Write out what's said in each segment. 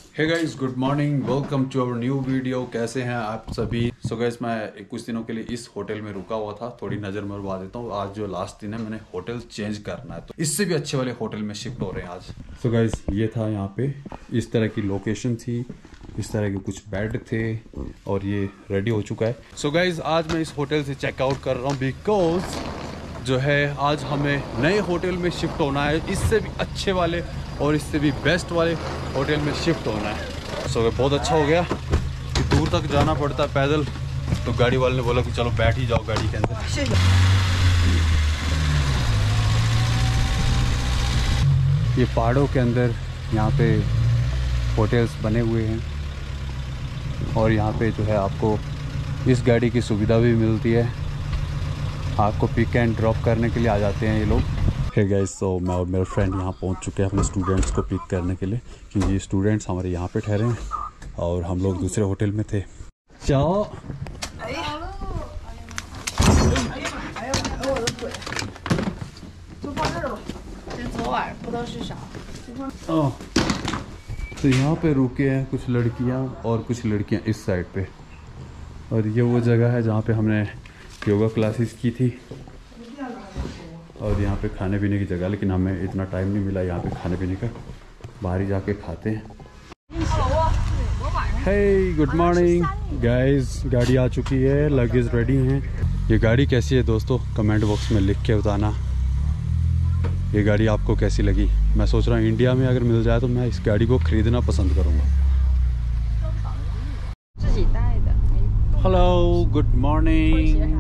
Hey guys, good morning, welcome to our new video. कैसे हैं आप सभी? सो गाइस, मैं कुछ दिनों के लिए इस होटल में रुका हुआ था, थोड़ी नज़र मरवा देता हूँ। आज जो लास्ट दिन है, मैंने होटल चेंज करना है, तो इससे भी अच्छे वाले होटल में शिफ्ट हो रहे हैं आज। सो गाइस, ये था यहाँ पे, इस तरह की लोकेशन थी, इस तरह के कुछ बेड थे और ये रेडी हो चुका है। सो गाइस, आज मैं इस होटल से चेकआउट कर रहा हूँ बिकॉज जो है आज हमें नए होटल में शिफ्ट होना है, इससे भी अच्छे वाले और इससे भी बेस्ट वाले होटल में शिफ्ट होना है। सो बहुत अच्छा हो गया कि दूर तक जाना पड़ता है पैदल, तो गाड़ी वाले ने बोला कि चलो बैठ ही जाओ गाड़ी के अंदर। ये पहाड़ों के अंदर यहाँ पे होटल्स बने हुए हैं और यहाँ पे जो है आपको इस गाड़ी की सुविधा भी मिलती है। आपको पिक एंड ड्रॉप करने के लिए आ जाते हैं ये लोग। हे गाइस, तो मैं और मेरे फ्रेंड यहाँ पहुँच चुके हैं अपने स्टूडेंट्स को पिक करने के लिए, क्योंकि ये स्टूडेंट्स हमारे यहाँ पे ठहरे हैं और हम लोग दूसरे होटल में थे। चाओ तो यहाँ पे रुके हैं कुछ लड़कियाँ और कुछ लड़कियाँ इस साइड पे, और ये वो जगह है जहाँ पे हमने योगा क्लासेस की थी। और यहाँ पे खाने पीने की जगह, लेकिन हमें इतना टाइम नहीं मिला यहाँ पे खाने पीने का, बाहर ही जाके खाते हैं। हे गुड मॉर्निंग गाइस, गाड़ी आ चुकी है, लगेज रेडी हैं। ये गाड़ी कैसी है दोस्तों, कमेंट बॉक्स में लिख के बताना ये गाड़ी आपको कैसी लगी। मैं सोच रहा हूँ इंडिया में अगर मिल जाए तो मैं इस गाड़ी को खरीदना पसंद करूँगा। Hello, good morning.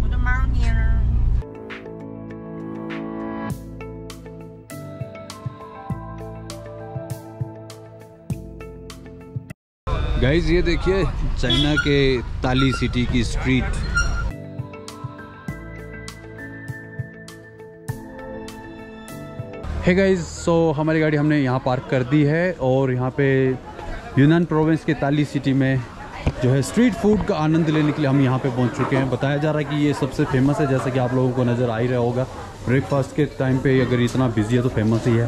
गाइज, ये देखिए चाइना के ताली सिटी की स्ट्रीट। हे गाइज, सो हमारी गाड़ी हमने यहाँ पार्क कर दी है और यहाँ पे यूनान प्रोविंस के ताली सिटी में जो है स्ट्रीट फूड का आनंद लेने के लिए हम यहाँ पे पहुँच चुके हैं। बताया जा रहा है कि ये सबसे फेमस है, जैसा कि आप लोगों को नज़र आ ही रहा होगा। ब्रेकफास्ट के टाइम पे अगर इतना बिजी है तो फेमस ही है।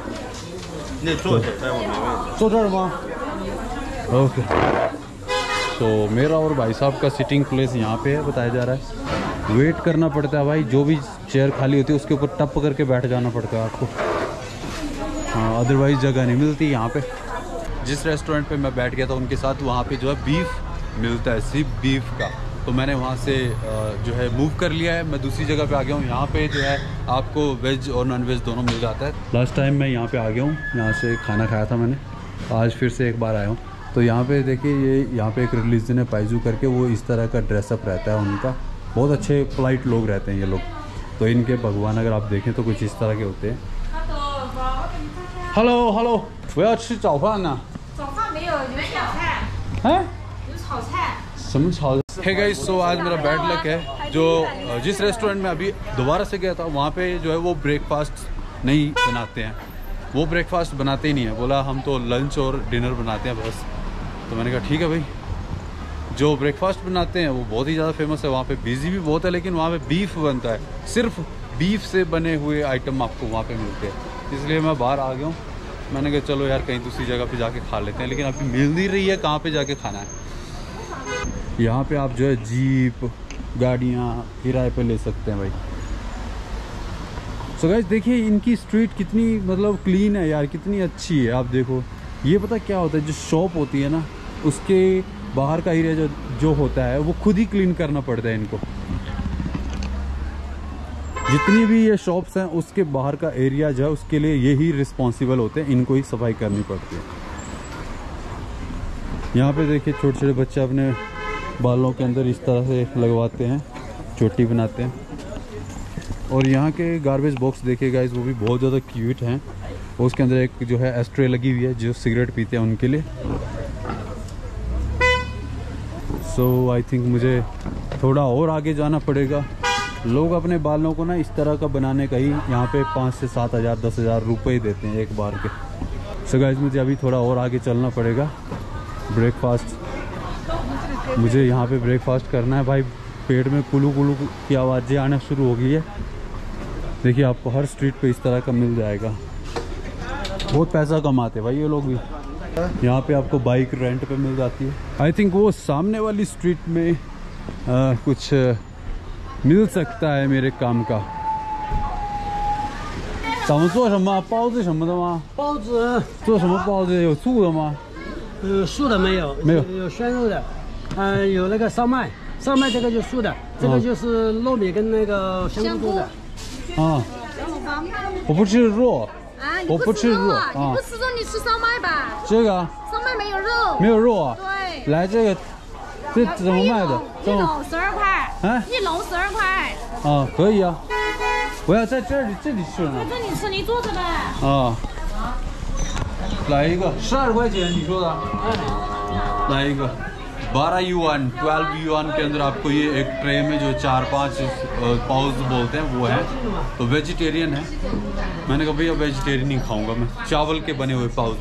ओके, तो मेरा और भाई साहब का सिटिंग प्लेस यहाँ पे है, बताया जा रहा है। वेट करना पड़ता है भाई, जो भी चेयर खाली होती है उसके ऊपर टप करके बैठ जाना पड़ता है आपको। हाँ, अदरवाइज जगह नहीं मिलती यहाँ पे। जिस रेस्टोरेंट पे मैं बैठ गया था उनके साथ, वहाँ पे जो है बीफ मिलता है, सिर्फ बीफ का, तो मैंने वहाँ से जो है मूव कर लिया है। मैं दूसरी जगह पे आ गया हूँ। यहाँ पे जो है आपको वेज और नॉन वेज दोनों मिल जाता है। लास्ट टाइम मैं यहाँ पे आ गया हूँ, यहाँ से खाना खाया था मैंने, आज फिर से एक बार आया हूँ। तो यहाँ पे देखिए, ये यहाँ पे एक रिलीजन है पाइजू करके, वो इस तरह का ड्रेसअप रहता है उनका। बहुत अच्छे पोलाइट लोग रहते हैं ये लोग। तो इनके भगवान अगर आप देखें तो कुछ इस तरह के होते हैं। हेलो हेलो, 我要吃早饭呢。早饭没有，有炒菜。हैं？有炒菜。什么炒？ हे गाइस, सो आज मेरा बैड लक है, जो जिस रेस्टोरेंट में अभी दोबारा से गया था वहाँ पे जो है वो ब्रेकफास्ट नहीं बनाते हैं। वो ब्रेकफास्ट बनाते ही नहीं है, बोला हम तो लंच और डिनर बनाते हैं बस। तो मैंने कहा ठीक है भाई, जो ब्रेकफास्ट बनाते हैं वो बहुत ही ज़्यादा फेमस है, वहाँ पे बिजी भी बहुत है, लेकिन वहाँ पे बीफ बनता है, सिर्फ बीफ से बने हुए आइटम आपको वहाँ पे मिलते हैं। इसलिए मैं बाहर आ गया हूँ। मैंने कहा चलो यार कहीं दूसरी जगह पे जाके खा लेते हैं, लेकिन अभी मिल नहीं रही है कहाँ पे जाके खाना है। यहाँ पे आप जो है जीप गाड़ियाँ किराए पे ले सकते हैं भाई। सो गाइस, देखिए इनकी स्ट्रीट कितनी मतलब क्लीन है यार, कितनी अच्छी है। आप देखो, ये पता क्या होता है, जो शॉप होती है ना, उसके बाहर का एरिया जो होता है वो खुद ही क्लीन करना पड़ता है इनको। जितनी भी ये शॉप्स हैं उसके बाहर का एरिया जो है उसके लिए यही रिस्पॉन्सिबल होते हैं, इनको ही सफाई करनी पड़ती है। यहाँ पे देखिए छोटे छोटे बच्चे अपने बालों के अंदर इस तरह से लगवाते हैं, चोटी बनाते हैं। और यहाँ के गार्बेज बॉक्स देखिए गाइस, वो भी बहुत ज़्यादा क्यूट हैं। उसके अंदर एक जो है एस्ट्रे लगी हुई है, जो सिगरेट पीते हैं उनके लिए। सो आई थिंक मुझे थोड़ा और आगे जाना पड़ेगा। लोग अपने बालों को ना इस तरह का बनाने का ही यहाँ पे 5 से 7 हज़ार 10 हज़ार रुपये देते हैं एक बार के। सो गाइस, मुझे अभी थोड़ा और आगे चलना पड़ेगा। ब्रेकफास्ट, मुझे यहाँ पे ब्रेकफास्ट करना है भाई। पेट में कुलू कुलू की आवाज़ें आना शुरू हो गई है। देखिए आपको हर स्ट्रीट पे इस तरह का मिल जाएगा। बहुत पैसा कमाते भाई ये लोग भी। यहाँ पे आपको बाइक रेंट पे मिल जाती है। आई थिंक वो सामने वाली स्ट्रीट में कुछ मिल सकता है मेरे काम का। 怎么做什么包子什么的吗？ 包子做什么包子？有素的吗？ 素的没有， 没有， 有鲜肉的，有那个烧麦，烧麦这个就素的，这个就是糯米跟那个香菇做的。 啊，我不吃肉。 啊， 我不吃肉啊！ 你不吃肉，你吃烧麦吧。 这个烧麦没有肉， 没有肉啊。 对， 来这个，这怎么卖的？ 一笼12块。 啊， 一笼12块。 啊，可以啊。我要在这里吃呢。 在这里吃，你坐着呗。 啊，来一个12块钱，你说的？来一个12 युआन 12 युआन के अंदर आपको ये एक ट्रे में जो 4-5 पाउज बोलते हैं वो है। तो वेजिटेरियन है। मैंने कहा भैया वेजिटेरियन नहीं खाऊंगा मैं, चावल के बने हुए पाउज।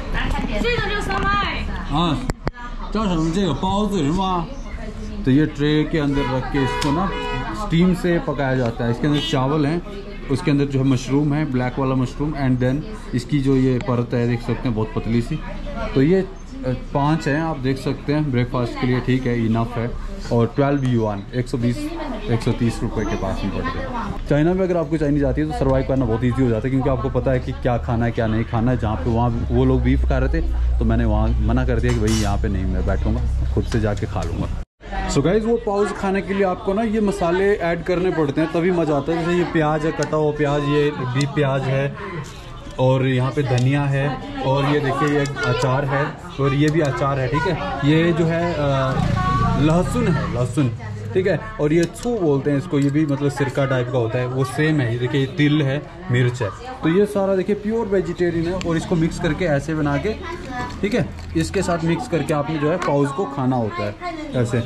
हाँ,这个包子是吗？तो ये ट्रे के अंदर रख के इसको ना स्टीम से पकाया जाता है। इसके अंदर चावल हैं, उसके अंदर जो है मशरूम है, ब्लैक वाला मशरूम, एंड देन इसकी जो ये परत है देख सकते हैं बहुत पतली सी। तो ये 5 हैं, आप देख सकते हैं ब्रेकफास्ट के लिए ठीक है, इनफ है। और 12 युआन 120-130 रुपए के पास में पड़ते हैं। चाइना में अगर आपको चाइनीज आती है तो सर्वाइव करना बहुत ईजी हो जाता है, क्योंकि आपको पता है कि क्या खाना है क्या नहीं खाना है। जहाँ पे वहाँ वो लोग बीफ खा रहे थे तो मैंने वहाँ मना कर दिया कि भाई यहाँ पे नहीं मैं बैठूँगा, खुद से जाके खा लूँगा। सो गाइज वो पाउज खाने के लिए आपको ना ये मसाले ऐड करने पड़ते हैं, तभी मज़ा आता है। जैसे ये प्याज है, कटा हुआ प्याज, ये भी प्याज है, और यहाँ पे धनिया है, और ये देखिए ये अचार है, और ये भी अचार है ठीक है। ये जो है लहसुन है, लहसुन ठीक है। और ये छू बोलते हैं इसको, ये भी मतलब सिरका टाइप का होता है, वो सेम है। ये देखिए तिल है, मिर्च है। तो ये सारा देखिए प्योर वेजिटेरियन है, और इसको मिक्स करके ऐसे बना के ठीक है, इसके साथ मिक्स करके आपने जो है पाउज को खाना होता है ऐसे।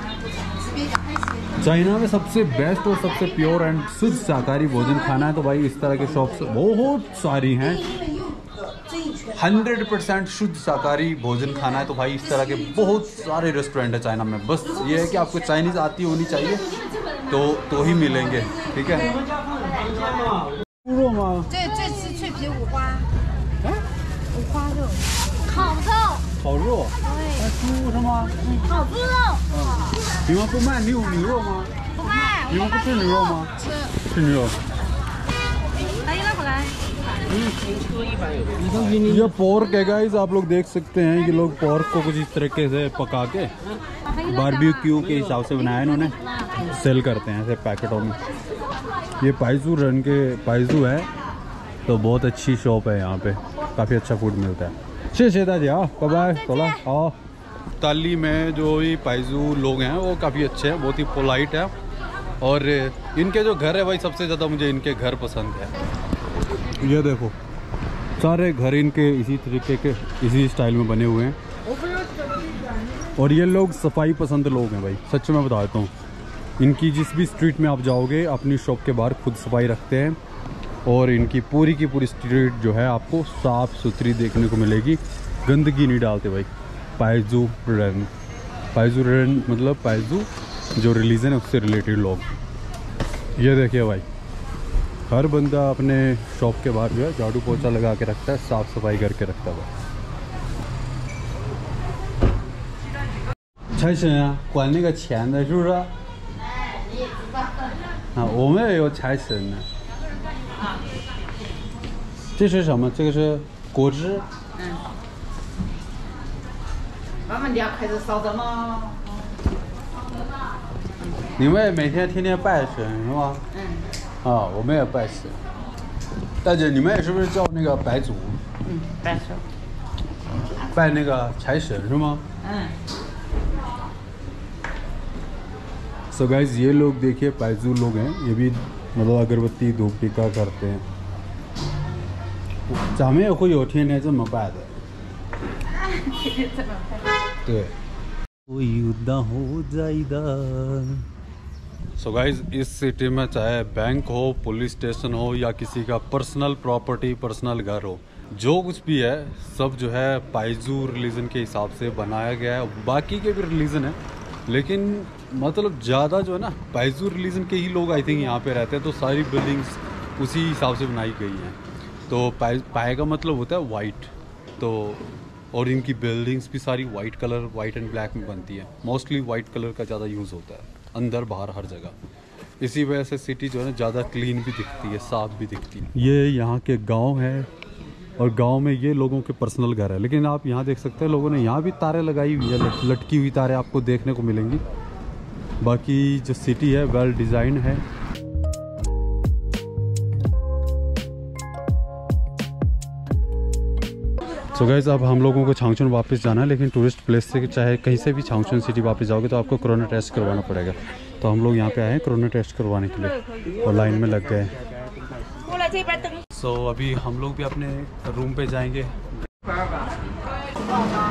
चाइना में सबसे बेस्ट और सबसे प्योर एंड शुद्ध शाकाहारी भोजन खाना है तो भाई इस तरह के शॉप्स बहुत सारी हैं। 100% शुद्ध शाकाहारी भोजन खाना है तो भाई इस तरह के बहुत सारे रेस्टोरेंट है चाइना में। बस ये है कि आपको चाइनीज़ आती होनी चाहिए तो ही मिलेंगे ठीक है। 猪肉吗？ 这是脆皮五花，五花肉，烤肉， 烤肉，猪是吗？ 烤猪肉。 你们不卖牛肉吗？ 不卖。 你们不吃牛肉吗？吃牛肉。 来一个过来。 ये पोर्क है गाइस, आप लोग देख सकते हैं। ये लोग पोर्क को कुछ इस तरीके से पका के बारबेक्यू के हिसाब से बनाया इन्होंने, सेल करते हैं ऐसे पैकेटों में। ये पाइजू रन के पाइजू है, तो बहुत अच्छी शॉप है यहाँ पे, काफ़ी अच्छा फूड मिलता है। ताली में जो ये पाइजू लोग हैं वो काफ़ी अच्छे हैं, बहुत ही पोलाइट है, और इनके जो घर है भाई सबसे ज़्यादा मुझे इनके घर पसंद है। ये देखो सारे घर इनके इसी तरीके के इसी स्टाइल में बने हुए हैं, और ये लोग सफाई पसंद लोग हैं भाई, सच में बता देता हूँ। इनकी जिस भी स्ट्रीट में आप जाओगे अपनी शॉप के बाहर खुद सफाई रखते हैं, और इनकी पूरी की पूरी स्ट्रीट जो है आपको साफ़ सुथरी देखने को मिलेगी, गंदगी नहीं डालते भाई। पाइजू रन मतलब पाइजू जो रिलीजन है उससे रिलेटेड लोग। ये देखिए भाई हर बंदा अपने शॉप के बाहर जो है झाड़ू पोछा लगा के रखता है, साफ़ सफाई करके रखता है। 财神啊，管那个钱的是不是？啊，我们也有财神呢。这是什么？这个是果汁。 我们家开始烧着吗？ 你们也每天天天拜神是吗？啊，我们也拜神。大姐，你们也是不是叫那个白祖？ 拜神。 拜那个财神是吗？So guys, ये लोग देखिए पाइजू लोग हैं, ये भी मतलब अगरबत्ती धूप टीका करते हैं। 咱们也会有天天这么拜的。对。So guys, इस सिटी में चाहे बैंक हो, पुलिस स्टेशन हो, या किसी का पर्सनल प्रॉपर्टी, पर्सनल घर हो, जो कुछ भी है सब जो है पाइजू रिलीजन के हिसाब से बनाया गया है। बाकी के भी रिलीजन है, लेकिन मतलब ज़्यादा जो है ना पाइजू रिलीजन के ही लोग आई थिंक यहाँ पे रहते हैं, तो सारी बिल्डिंग्स उसी हिसाब से बनाई गई हैं। तो पाए का मतलब होता है वाइट, तो और इनकी बिल्डिंग्स भी सारी वाइट एंड ब्लैक में बनती है। मोस्टली वाइट कलर का ज़्यादा यूज़ होता है अंदर बाहर हर जगह। इसी वजह से सिटी जो है ना ज़्यादा क्लीन भी दिखती है, साफ़ भी दिखती है। ये यहाँ के गांव है और गांव में ये लोगों के पर्सनल घर है। लेकिन आप यहाँ देख सकते हैं लोगों ने यहाँ भी तारें लगाई हुई है, लटकी हुई तारें आपको देखने को मिलेंगी। बाकी जो सिटी है वेल डिज़ाइन है। सो गाइस अब हम लोगों को छांगचुन वापस जाना है, लेकिन टूरिस्ट प्लेस से चाहे कहीं से भी छांगचुन सिटी वापस जाओगे तो आपको कोरोना टेस्ट करवाना पड़ेगा। तो हम लोग यहाँ पे आए हैं कोरोना टेस्ट करवाने के लिए और लाइन में लग गए। सो अभी हम लोग भी अपने रूम पे जाएंगे।